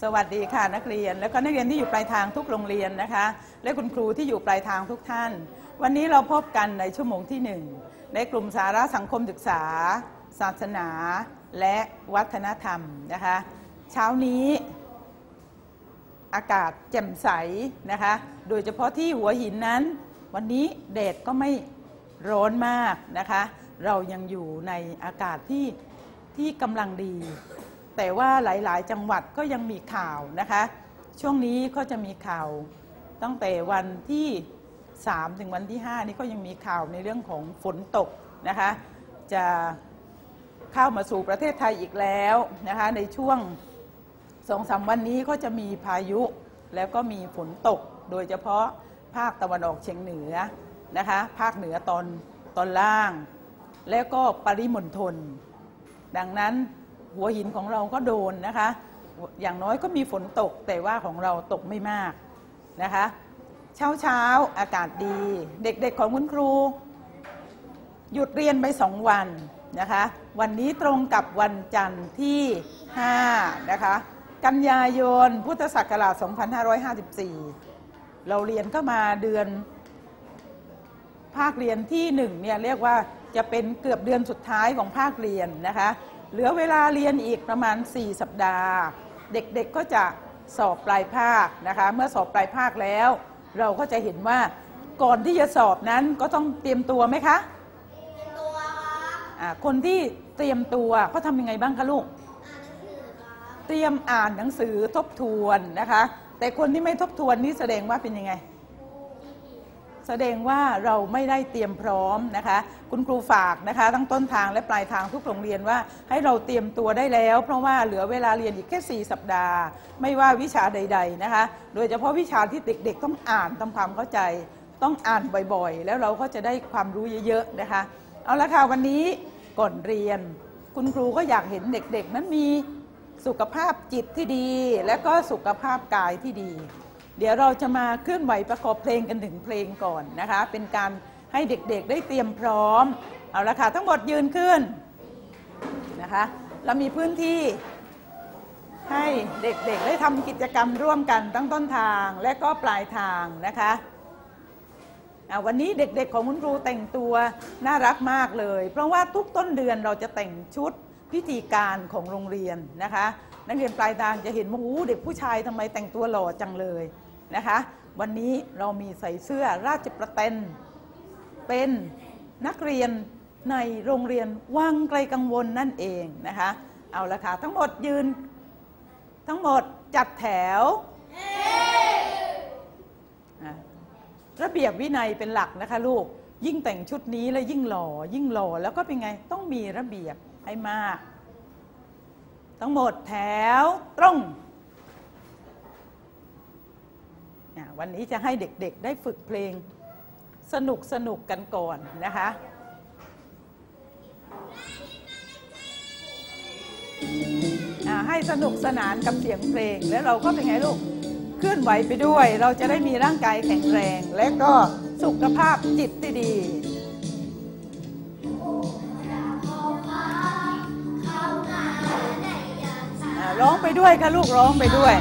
วัสดีค่ะนักเรียนแล้วก็นักเรียนที่อยู่ปลายทางทุกโรงเรียนนะคะและคุณครูที่อยู่ปลายทางทุกท่านวันนี้เราพบกันในชั่วโมงที่1ในกลุ่มสาระสังคมศึกษาศาสนาและวัฒนธรรมนะคะเช้านี้อากาศแจ่มใสนะคะโดยเฉพาะที่หัวหินนั้นวันนี้แดดก็ไม่ร้อนมากนะคะเรายังอยู่ในอากาศที่กำลังดีแต่ว่าหลายๆจังหวัดก็ยังมีข่าวนะคะช่วงนี้ก็จะมีข่าวตั้งแต่วันที่3ถึงวันที่5นี่ก็ยังมีข่าวในเรื่องของฝนตกนะคะจะเข้ามาสู่ประเทศไทยอีกแล้วนะคะในช่วง 2-3 วันนี้ก็จะมีพายุแล้วก็มีฝนตกโดยเฉพาะภาคตะวันออกเฉียงเหนือนะคะภาคเหนือตอนล่างแล้วก็ปริมณฑลดังนั้นหัวหินของเราก็โดนนะคะอย่างน้อยก็มีฝนตกแต่ว่าของเราตกไม่มากนะคะเช้าอากาศดีเด็กๆของคุณครูหยุดเรียนไป2 วันนะคะวันนี้ตรงกับวันจันทร์ที่5นะคะกันยายนพุทธศักราช2554เราเรียนเข้ามาเดือนภาคเรียนที่1เนี่ยเรียกว่าจะเป็นเกือบเดือนสุดท้ายของภาคเรียนนะคะเหลือเวลาเรียนอีกประมาณ4 สัปดาห์เด็กๆก็จะสอบปลายภาคนะคะเมื่อสอบปลายภาคแล้วเราก็จะเห็นว่าก่อนที่จะสอบนั้นก็ต้องเตรียมตัวไหมคะเตรียมตัวครับคนที่เตรียมตัวเขาทำยังไงบ้างคะลูกเตรียมอ่านหนังสือทบทวนนะคะแต่คนที่ไม่ทบทวนนี่แสดงว่าเป็นยังไงแสดงว่าเราไม่ได้เตรียมพร้อมนะคะคุณครูฝากนะคะทั้งต้นทางและปลายทางทุกโรงเรียนว่าให้เราเตรียมตัวได้แล้วเพราะว่าเหลือเวลาเรียนอีกแค่4 สัปดาห์ไม่ว่าวิชาใดๆนะคะโดยเฉพาะวิชาที่เด็กๆต้องอ่านทำความเข้าใจต้องอ่านบ่อยๆแล้วเราก็จะได้ความรู้เยอะๆนะคะเอาละค่ะวันนี้ก่อนเรียนคุณครูก็อยากเห็นเด็กๆนั้นมีสุขภาพจิตที่ดีและก็สุขภาพกายที่ดีเดี๋ยวเราจะมาเคลื่อนไหวประกอบเพลงกันถึงเพลงก่อนนะคะเป็นการให้เด็กๆได้เตรียมพร้อมเอาละค่ะทั้งหมดยืนขึ้นนะคะเรามีพื้นที่ให้เด็กๆได้ทำกิจกรรมร่วมกันทั้งต้นทางและก็ปลายทางนะคะวันนี้เด็กๆของคุณครูแต่งตัวน่ารักมากเลยเพราะว่าทุกต้นเดือนเราจะแต่งชุดพิธีการของโรงเรียนนะคะนักเรียนปลายทางจะเห็นว่าเด็กผู้ชายทำไมแต่งตัวหล่อจังเลยนะคะวันนี้เรามีใส่เสื้อราชประแตนเป็นนักเรียนในโรงเรียนวังไกลกังวลนั่นเองนะคะเอาละค่ะทั้งหมดยืนทั้งหมดจัดแถวระเบียบวินัยเป็นหลักนะคะลูกยิ่งแต่งชุดนี้แล้วยิ่งหล่อแล้วก็เป็นไงต้องมีระเบียบให้มากทั้งหมดแถวตรงวันนี้จะให้เด็กๆได้ฝึกเพลงสนุกกันก่อนนะคะให้สนุกสนานกับเสียงเพลงแล้วเราก็เป็นไงลูกเคลื่อนไหวไปด้วยเราจะได้มีร่างกายแข็งแรงและก็สุขภาพจิตที่ดีร้องไปด้วยค่ะลูกร้องไปด้วย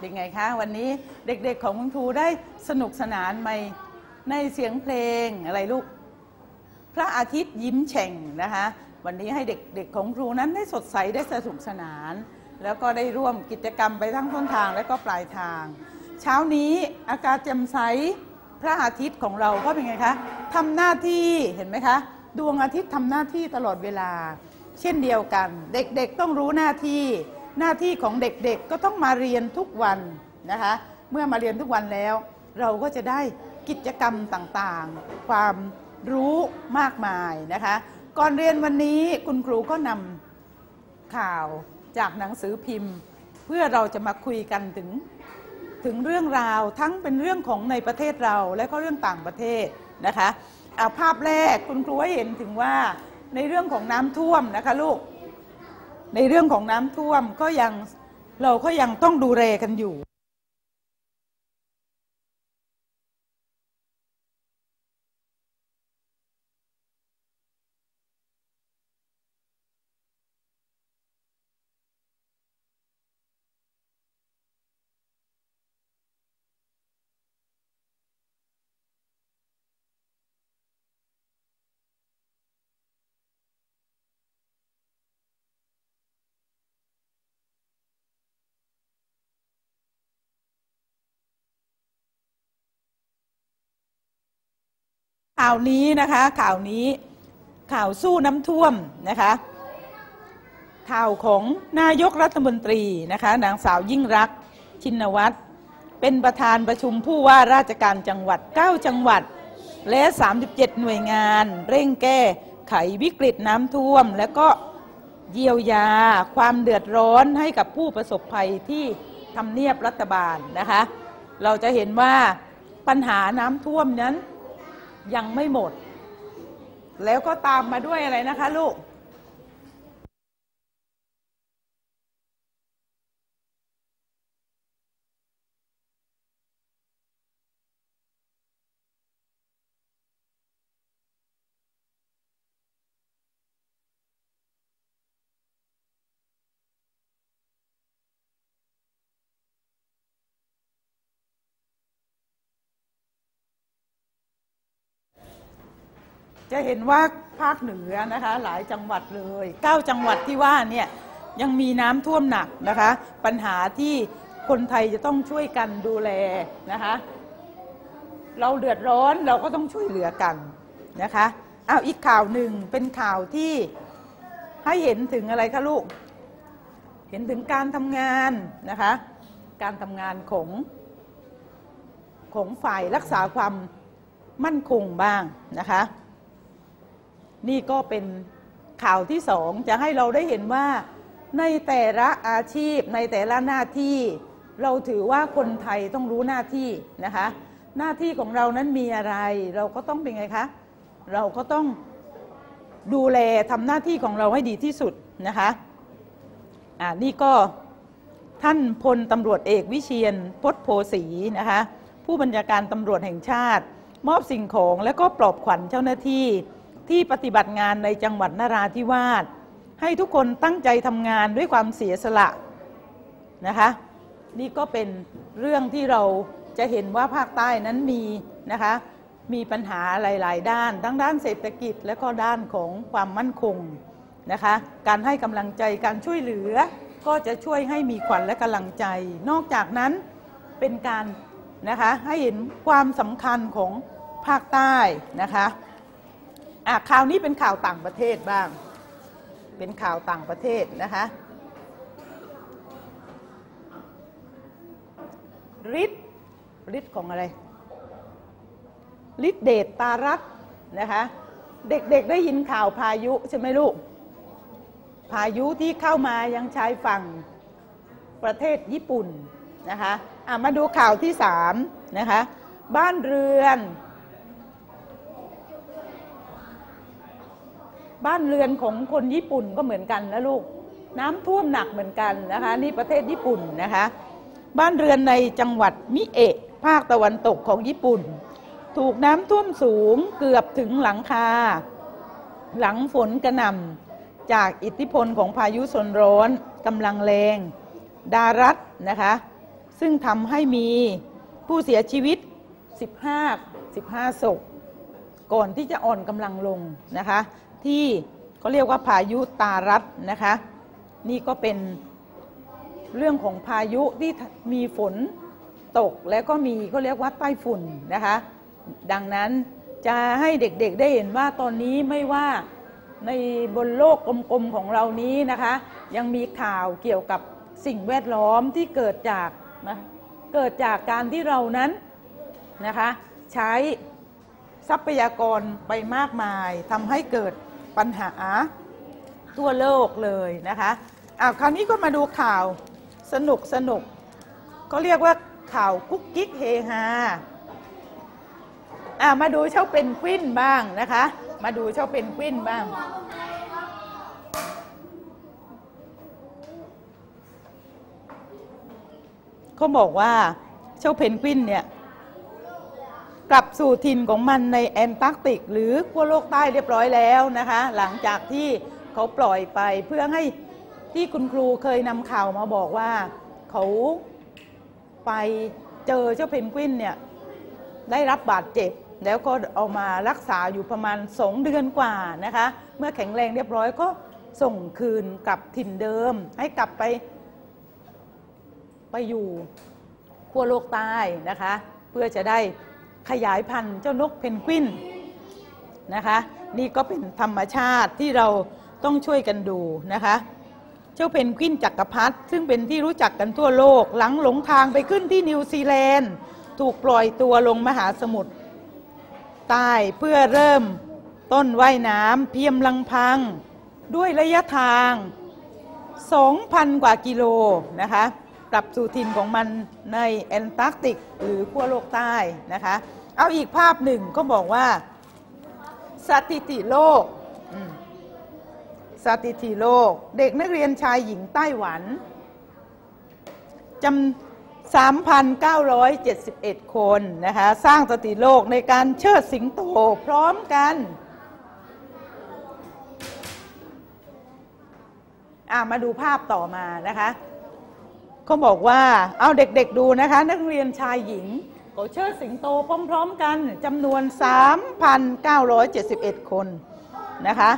เป็นไงคะวันนี้เด็กๆของคุณครูได้สนุกสนานไหมในเสียงเพลงอะไรลูกพระอาทิตย์ยิ้มแฉ่งนะคะวันนี้ให้เด็กๆของครูนั้นได้สดใสได้สนุกสนานแล้วก็ได้ร่วมกิจกรรมไปทั้งต้นทางและก็ปลายทางเช้านี้อากาศแจ่มใสพระอาทิตย์ของเราก็เป็นไงคะทำหน้าที่เห็นไหมคะดวงอาทิตย์ทำหน้าที่ตลอดเวลาเช่นเดียวกันเด็กๆต้องรู้หน้าที่ของเด็กๆก็ต้องมาเรียนทุกวันนะคะเมื่อมาเรียนทุกวันแล้วเราก็จะได้กิจกรรมต่างๆความรู้มากมายนะคะก่อนเรียนวันนี้คุณครูก็นำข่าวจากหนังสือพิมพ์เพื่อเราจะมาคุยกันถึงเรื่องราวทั้งเป็นเรื่องของในประเทศเราและก็เรื่องต่างประเทศนะคะเอาภาพแรกคุณครูให้เห็นถึงว่าในเรื่องของน้ำท่วมนะคะลูกในเรื่องของน้ำท่วมเราก็ยังต้องดูแลกันอยู่ข่าวนี้นะคะข่าวสู้น้ำท่วมนะคะข่าวของนายกรัฐมนตรีนะคะนางสาวยิ่งลักษณ์ชินวัตรเป็นประธานประชุมผู้ว่าราชการจังหวัด9จังหวัดและ37หน่วยงานเร่งแก้ไขวิกฤตน้ำท่วมและก็เยียวยาความเดือดร้อนให้กับผู้ประสบภัยที่ทำเนียบรัฐบาลนะคะเราจะเห็นว่าปัญหาน้ำท่วมนั้นยังไม่หมดแล้วก็ตามมาด้วยอะไรนะคะลูกจะเห็นว่าภาคเหนือนะคะหลายจังหวัดเลย9จังหวัดที่ว่าเนี่ยยังมีน้ำท่วมหนักนะคะปัญหาที่คนไทยจะต้องช่วยกันดูแลนะคะเราเดือดร้อนเราก็ต้องช่วยเหลือกันนะคะเอาอีกข่าวหนึ่งเป็นข่าวที่ให้เห็นถึงอะไรคะลูกเห็นถึงการทำงานนะคะการทำงานของฝ่ายรักษาความมั่นคงบ้างนะคะนี่ก็เป็นข่าวที่2จะให้เราได้เห็นว่าในแต่ละอาชีพในแต่ละหน้าที่เราถือว่าคนไทยต้องรู้หน้าที่นะคะหน้าที่ของเรานั้นมีอะไรเราก็ต้องเป็นไงคะเราก็ต้องดูแลทำหน้าที่ของเราให้ดีที่สุดนะคะนี่ก็ท่านพลตำรวจเอกวิเชียร พจน์โพสีนะคะผู้บัญชาการตำรวจแห่งชาติมอบสิ่งของและก็ปลอบขวัญเจ้าหน้าที่ที่ปฏิบัติงานในจังหวัดนราธิวาสให้ทุกคนตั้งใจทำงานด้วยความเสียสละนะคะนี่ก็เป็นเรื่องที่เราจะเห็นว่าภาคใต้นั้นมีนะคะมีปัญหาหลายๆด้านทั้งด้านเศรษฐกิจและก็ด้านของความมั่นคงนะคะการให้กำลังใจการช่วยเหลือก็จะช่วยให้มีขวัญและกำลังใจนอกจากนั้นเป็นการนะคะให้เห็นความสำคัญของภาคใต้นะคะข่าวนี้เป็นข่าวต่างประเทศบ้างเป็นข่าวต่างประเทศนะคะฤทธิ์ของอะไรฤทธิ์เดชตารัตน์นะคะเด็กๆได้ยินข่าวพายุใช่ไหมลูกพายุที่เข้ามายังชายฝั่งประเทศญี่ปุ่นนะคะมาดูข่าวที่3นะคะบ้านเรือนของคนญี่ปุ่นก็เหมือนกันนะลูกน้ำท่วมหนักเหมือนกันนะคะนี่ประเทศญี่ปุ่นนะคะบ้านเรือนในจังหวัดมิเอะภาคตะวันตกของญี่ปุ่นถูกน้ำท่วมสูงเกือบถึงหลังคาหลังฝนกระหน่ำจากอิทธิพลของพายุโซนร้อนกำลังแรงดารัตนะคะซึ่งทำให้มีผู้เสียชีวิต15ศพก่อนที่จะอ่อนกำลังลงนะคะที่เขาเรียกว่าพายุตารัสนะคะนี่ก็เป็นเรื่องของพายุที่มีฝนตกและก็มีเขาเรียกว่าไต้ฝุ่นนะคะดังนั้นจะให้เด็กๆได้เห็นว่าตอนนี้ไม่ว่าในบนโลกกลมๆของเรานี้นะคะยังมีข่าวเกี่ยวกับสิ่งแวดล้อมที่เกิดจากการที่เรานั้นนะคะใช้ทรัพยากรไปมากมายทำให้เกิดปัญหาทั่วโลกเลยนะคะคราวนี้ก็มาดูข่าวสนุกก็เรียกว่าข่าวกุ๊กกิ๊กเฮฮามาดูเจ้าเพนกวินบ้างนะคะมาดูเจ้าเพนกวินบ้างเขาบอกว่าเจ้าเพนกวินเนี่ยกลับสู่ถิ่นของมันในแอนตาร์กติกหรือขั้วโลกใต้เรียบร้อยแล้วนะคะหลังจากที่เขาปล่อยไปเพื่อให้ที่คุณครูเคยนำข่าวมาบอกว่าเขาไปเจอเจ้าเพนกวินเนี่ยได้รับบาดเจ็บแล้วก็เอามารักษาอยู่ประมาณ2 เดือนกว่านะคะเมื่อแข็งแรงเรียบร้อยก็ส่งคืนกลับถิ่นเดิมให้กลับไปอยู่ขั้วโลกใต้นะคะเพื่อจะได้ขยายพันธุ์เจ้านกเพนกวินนะคะนี่ก็เป็นธรรมชาติที่เราต้องช่วยกันดูนะคะเจ้าเพนกวินจักรพรรดิซึ่งเป็นที่รู้จักกันทั่วโลกหลังหลงทางไปขึ้นที่นิวซีแลนด์ถูกปล่อยตัวลงมหาสมุทรใต้เพื่อเริ่มต้นว่ายน้ำเพียงลำพังด้วยระยะทาง 2,000 กว่ากิโลนะคะกลับสู่ถิ่นของมันในแอนตาร์กติกหรือขั้วโลกใต้นะคะเอาอีกภาพหนึ่งก็บอกว่าสถิติโลกเด็กนักเรียนชายหญิงไต้หวันจำ 3,971 คนนะคะสร้างสถิติโลกในการเชิดสิงโตพร้อมกันมาดูภาพต่อมานะคะเขาบอกว่าเอาเด็กๆดูนะคะนักเรียนชายหญิงก็เชิดสิงโตพร้อมๆกันจำนวน 3,971 คนนะคะ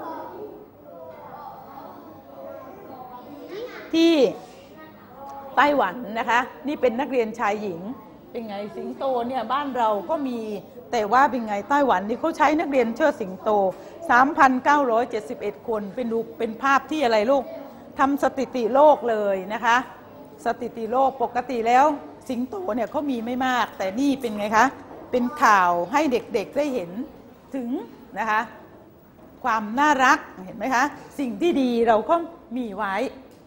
ที่ไต้หวันนะคะนี่เป็นนักเรียนชายหญิงเป็นไงสิงโตเนี่ยบ้านเราก็มีแต่ว่าเป็นไงไต้หวันนี่เขาใช้นักเรียนเชิดสิงโต 3,971 คนเป็นภาพที่อะไรลูกทำสถิติโลกเลยนะคะสถิติโลกปกติแล้วสิงโตเนี่ยเขามีไม่มากแต่นี่เป็นไงคะเป็นข่าวให้เด็กๆได้เห็นถึงนะคะความน่ารักเห็นไหมคะสิ่งที่ดีเราก็มีไว้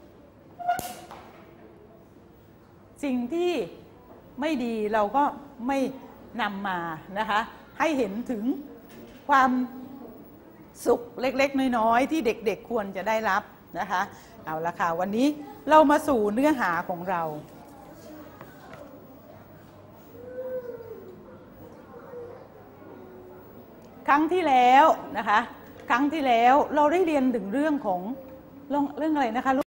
สิ่งที่ไม่ดีเราก็ไม่นำมานะคะให้เห็นถึงความสุขเล็กๆน้อยๆที่เด็กๆควรจะได้รับนะคะเอาละค่ะวันนี้เรามาสู่เนื้อหาของเราครั้งที่แล้วนะคะครั้งที่แล้วเราได้เรียนถึงเรื่องของเรื่องอะไรนะคะ